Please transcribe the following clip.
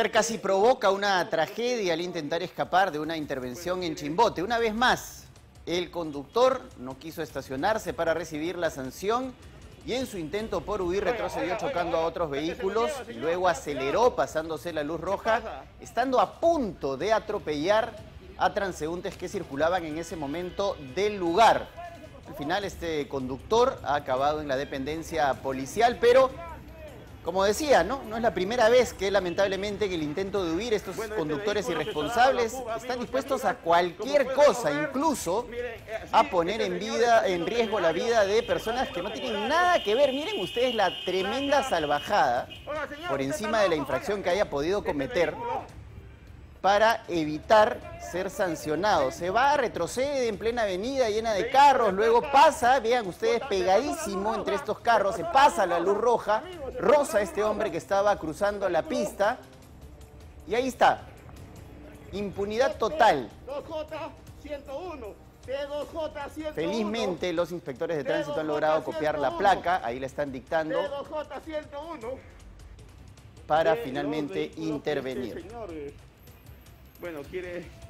chofer casi provoca una tragedia al intentar escapar de una intervención en Chimbote. Una vez más, el conductor no quiso estacionarse para recibir la sanción y en su intento por huir retrocedió chocando a otros vehículos y luego aceleró pasándose la luz roja, estando a punto de atropellar a transeúntes que circulaban en ese momento del lugar. Al final este conductor ha acabado en la dependencia policial, pero como decía, ¿no? No es la primera vez que lamentablemente en el intento de huir estos conductores irresponsables están dispuestos a cualquier cosa, incluso a poner en riesgo la vida de personas que no tienen nada que ver. Miren ustedes la tremenda salvajada por encima de la infracción que haya podido cometer para evitar ser sancionado. Se va, retrocede en plena avenida llena de carros, luego pasa, vean ustedes, pegadísimo entre estos carros, se pasa la luz roja, roza a este hombre que estaba cruzando la pista y ahí está, impunidad total. Felizmente los inspectores de tránsito han logrado copiar la placa, ahí la están dictando para finalmente intervenir. Bueno, quiere